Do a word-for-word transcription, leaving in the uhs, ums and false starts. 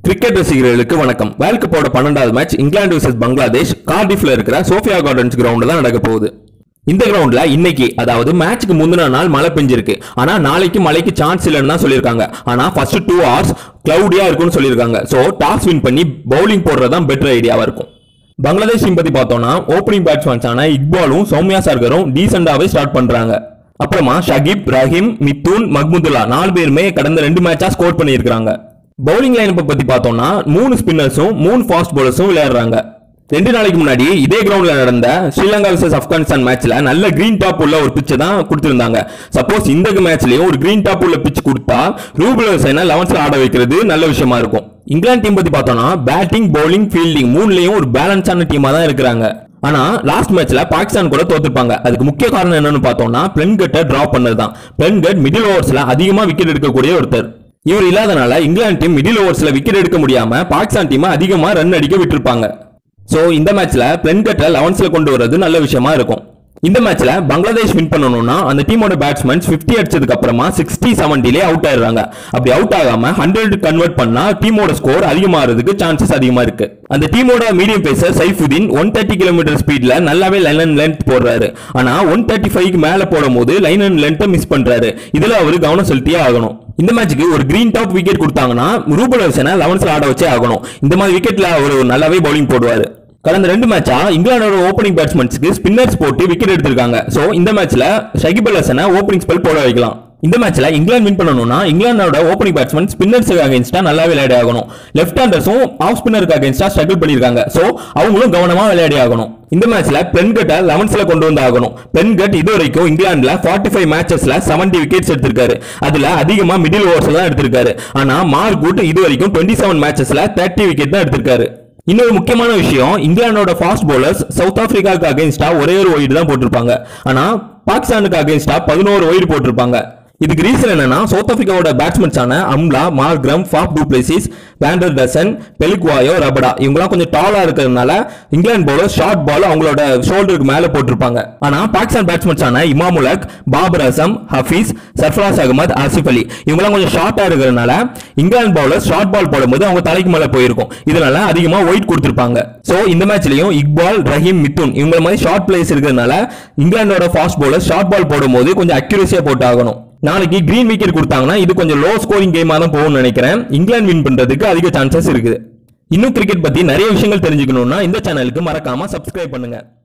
Cricket ரசிகர்களுக்கு வணக்கம். World கப்போட பன்னெண்டாவது மேட்ச் இங்கிலாந்து வர்சஸ் பங்களாதேஷ் கார்டிஃப்ல இருக்கிற சோஃபியா கார்டன்ஸ் கிரவுண்ட்ல தான் நடக்க போகுது. இந்த கிரவுண்ட்ல இன்னைக்கு அதாவது மேட்ச்க்கு முந்தின நாள் மழை பெஞ்சிருக்கு. ஆனா நாளைக்கு மழைக்கு சான்ஸ் இல்லைன்னு தான் சொல்லியிருக்காங்க. ஆனா ஃபர்ஸ்ட் டூ ஹவர்ஸ் கிளவுடியா இருக்கும்னு சொல்லியிருக்காங்க. ஸோ டாஸ் வின் பண்ணி பவுலிங் போடுறதான் பெட்டர் ஐடியாவா இருக்கும். பங்களாதேஷ் டீம் பத்தி பார்த்தோம்னா ஓப்பனிங் பேட்ஸ்மேன்ஸ் ஆன இக்பாலும் சௌமியா சர்கரும் டீசெண்டாவே ஸ்டார்ட் பண்றாங்க. அப்புறமா ஷகிப், ரஹீம், மித்துன், மஹ்முதுல்லா நாலு பேருமே கடந்த ரெண்டு மேட்சா ஸ்கோர் பண்ணியிருக்காங்க. பவுலிங் லைனப்பை பத்தி பார்த்தோம்னா மூணு ஸ்பின்னர்ஸும் மூணு ஃபாஸ்ட் பவுலர்ஸும் விளையாடுறாங்க. ரெண்டு நாளைக்கு முன்னாடி இதே கிரவுண்ட்ல நடந்த ஸ்ரீலங்கா வர்சஸ் ஆப்கானிஸ்தான் மேட்ச்ல நல்ல கிரீன் டாப் உள்ள ஒரு பிட்ச் தான் கொடுத்திருந்தாங்க. சப்போஸ் இந்த மேட்ச்லயும் ஒரு கிரீன் டாப் உள்ள பிட்ச் கொடுத்தா ரூபல் ஹசனை லெவன்ஸ்ல ஆட வைக்கிறது நல்ல விஷயமா இருக்கும். இங்கிலாந்து டீம் பத்தி பார்த்தோம்னா பேட்டிங், பவுலிங், ஃபீல்டிங் மூணுலயும் ஒரு பேலன்ஸான டீமா தான் இருக்கிறாங்க. ஆனா லாஸ்ட் மேட்ச்ல பாகிஸ்தான் கூட தோத்துருப்பாங்க. அதுக்கு முக்கிய காரணம் என்னன்னு பார்த்தோம்னா பிளன்கட்டை டிராப் பண்ணதுதான். பிளன்கட் மிடில் ஓவர்ஸ்ல அதிகமா விக்கெட் எடுக்கக்கூடிய ஒருத்தர். இவர் இல்லாதனால இங்கிலாந்து டீம் மிடில் ஓவர்ஸ்ல விக்கெட் எடுக்க முடியாம பாகிஸ்தான் டீம் அதிகமா ரன் அடிக்க விட்டுருப்பாங்க. சோ இந்த மேட்ச்ல பிளன்கட்டை லெவன்ஸ்ல கொண்டு வரது நல்ல விஷயமா இருக்கும். இந்த மேட்ச்ல பங்களாதேஷ் வின் பண்ணணும்னா அந்த டீமோட பேட்ஸ்மேன்ஸ் பிப்டி அடிச்சதுக்கு அப்புறமா சிக்ஸ்டி செவன்டிலே அவுட் ஆயிடுறாங்க. அப்படி அவுட் ஆகாம ஹண்ட்ரட் கன்வெர்ட் பண்ணா டீமோட ஸ்கோர் அதிகமாகிறதுக்கு சான்சஸ் அதிகமா இருக்கு. அந்த டீமோட medium pacer Saifuddin one thirty kilometre ஸ்பீட்ல நல்லாவே லைன் அண்ட் லென்த் போடுறாரு. ஆனா ஒன் தேர்ட்டி ஃபைவ்க்கு மேல போடும் போது லைன் அண்ட் லென்த்தை மிஸ் பண்றாரு. இதுல அவரு கவனம் செலுத்தியே ஆகணும். இந்த மேட்சுக்கு ஒரு கிரீன் டாப் விக்கெட் கொடுத்தாங்கன்னா ரூபல் ஹசனை லெவன்ஸ்ல ஆட வச்சே ஆகணும். இந்த மாதிரி விக்கெட்ல அவர் நல்லாவே பவுலிங் போடுவாரு. கடந்த ரெண்டு மேட்சா இங்கிலாந்தோட ஓப்பனிங் பேட்ஸ்மேன்ஸ்க்கு ஸ்பின்னர்ஸ் போட்டு விக்கெட் எடுத்திருக்காங்க. சோ இந்த மேட்ச்ல ஷகிப் அல் ஹசனை ஓப்பனிங் ஸ்பெல் போட வைக்கலாம். இந்த மேட்ச்ல இங்கிலாந்து வின் பண்ணணும்னா இங்கிலாந்தோட ஓப்பனிங் பேட்ஸ்மேன் ஸ்பின்னர்ஸ்க்கு அகைன்ஸ்டா நல்லா விளையாடி ஆகணும். லெஃப்ட் ஹேண்டர்ஸும் ஆஃப் ஸ்பின்னருக்கு அகைன்ஸ்டா ஸ்ட்ரகிள் பண்ணிருக்காங்க. சோ அவங்களும் கவனமா விளையாடி ஆகணும். இந்த மேட்ச்ல பிளன்கட்டை லெவன்ஸ்ல கொண்டு வந்து ஆகணும். பிளன்கட் இது வரைக்கும் இங்கிலாந்துல ஃபார்ட்டி ஃபைவ் மேட்சஸ்ல செவன்டி விக்கெட்ஸ் எடுத்திருக்காரு. அதுல அதிகமா மிடில் ஓவர்ஸ்ல தான் எடுத்திருக்காரு. ஆனா மார்க்வுட் இது வரைக்கும் டுவெண்ட்டி செவன் மேட்சஸ்ல தேர்ட்டி விக்கெட் தான் எடுத்திருக்காரு. இன்னொரு முக்கியமான விஷயம், இங்கிலாந்தோட ஃபாஸ்ட் பவுலர்ஸ் சவுத் ஆப்பிரிக்காவுக்கு அகைன்ஸ்டா ஒரே ஒரு ஒயிட் தான் போட்டிருப்பாங்க. ஆனா பாகிஸ்தானுக்கு அகைன்ஸ்டா பதினோரு ஒயிட் போட்டிருப்பாங்க. இதுக்கு ரீசன் என்னன்னா சவுத் ஆப்பிரிக்காவோட பேட்ஸ்மேன்ஸான Amla, Markram, Faf du Plessis, van der Dussen, Phehlukwayo, Rabada இவங்கலாம் கொஞ்சம் டாலா இருக்கிறதுனால இங்கிலாந்து பவுலர் ஷார்ட் பால் அவங்களோட ஷோல்டருக்கு மேல போட்டிருப்பாங்க. ஆனா பாகிஸ்தான் பேட்ஸ்மேன்ஸான இமாமுலக், பாபர் அசம், ஹஃபீஸ், சர்ஃபராஸ் அகமது, ஆசிஃப் அலி இவங்கலாம் கொஞ்சம் ஷார்ட்டா இருக்கிறதுனால இங்கிலாந்து பவுலர் ஷார்ட் பால் போடும்போது அவங்க தலைக்கு மேல போயிருக்கும். இதனால அதிகமா ஒயிட் கொடுத்திருப்பாங்க. சோ இந்த மேட்ச்லயும் இக்பால், ரஹீம், மித்துன் இவங்க மாதிரி ஷார்ட் பிளேயர்ஸ் இருக்கிறதுனால இங்கிலாந்தோட ஃபாஸ்ட் பவுலர் ஷார்ட் பால் போடும்போது கொஞ்சம் அக்யூரேசியா போட்டு ஆகணும். நாளைக்கு கிரீன் விக்கெட் கொடுத்தாங்கன்னா இது கொஞ்சம் லோ ஸ்கோரிங் கேமா தான் போகும்னு நினைக்கிறேன். இங்கிலாந்து வின் பண்றதுக்கு அதிக சான்சஸ் இருக்குது. இன்னும் கிரிக்கெட் பத்தி நிறைய விஷயங்கள் தெரிஞ்சுக்கணும்னா இந்த சேனலுக்கு மறக்காம சப்ஸ்கிரைப் பண்ணுங்க.